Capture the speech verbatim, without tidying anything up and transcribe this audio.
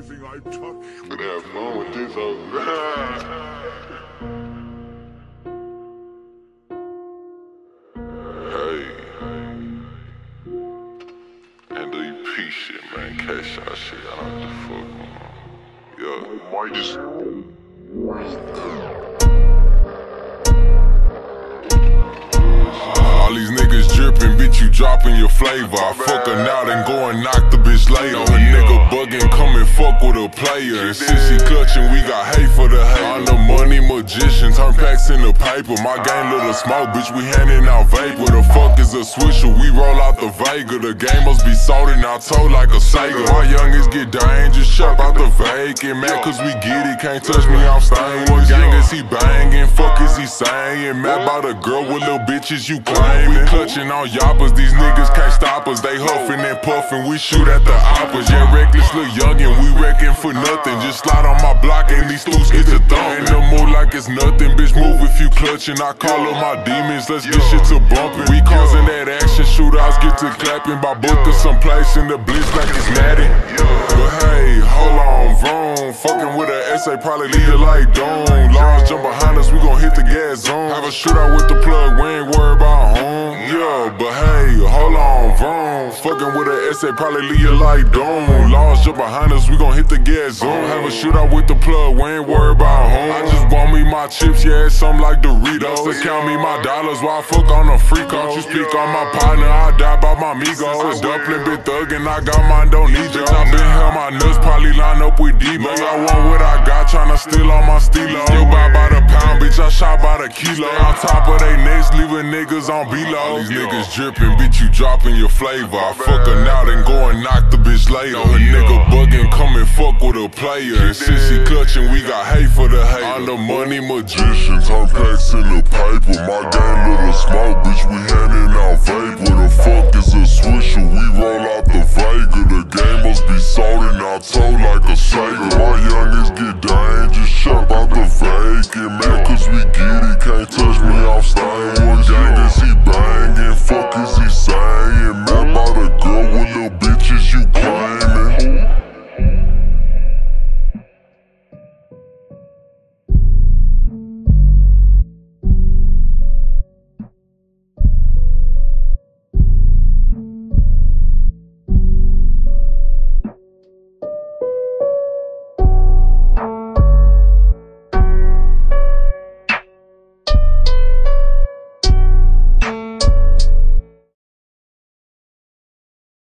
everything I touch. But have fun with this over. Hey, and do you peace shit, man? Cashout shit, I don't have to fuck, man. Yeah, Might just. all these niggas drippin', bitch, you dropping your flavor. I fuck her now, then go and knock the bitch later. A nigga buggin', come and fuck with a player. And since he clutchin', we got hate for the hate. I'm the money magician, turn packs into paper. My gang little smoke, bitch, we handing out vape. What the fuck is a swisher? We roll out the Vega. The game must be sold and out told like a Sega. My youngest get dangerous, chop out the vacant. Mad cause we get it, can't touch me, I'm stained. What gang is he bangin'? Fuck is he saying? Mad about a girl with little bitches you claim. We clutching on Oppas, these niggas can't stop us. They huffing and puffing, we shoot at the Oppas. Yeah, reckless little youngin', we wrecking for nothing. Just slide on my block and these stools get to thumping. In the mood like it's nothing, bitch, move if you clutching. I call up my demons, let's get shit to bumping. We causing that action, shootouts get to clapping. By book to some place in the blitz like it's natty. But hey, hold on, vroom. Fucking with an S A, probably leave it like doom. Laws jump behind us, we gon' hit the gas zone. Have a shootout with the plug, we ain't worried about home. Yeah, but hey, hold on, vroom. Fucking with an S A, probably leave it like doom. Laws jump behind us, we gon' hit the gas zone. Have a shootout with the plug, we ain't worried about home. I just want me my chips, yeah, it's something like Doritos. They count me my dollars while I fuck on a freak. Don't you speak on my partner, I die by my Migos. Dumpling bit thuggin', I got mine, don't need you. I been held my nuts, probably line up with Debo. I want what I got, tryna steal all my stilo. You buy by the pound, bitch, I shot by the kilo. On top of they necks, leaving niggas on B-low. These niggas drippin', bitch, you dropping your flavor. I fuck her now, then go and knock the bitch later. A nigga buggin', come and fuck with a player. And since he clutchin', we got hate for the hate. I'm the money magician, turn packs into paper. My gang little smoke, bitch, we handing out vape. What the fuck is a swisher? We roll out the Vega. The game must be sold and out told like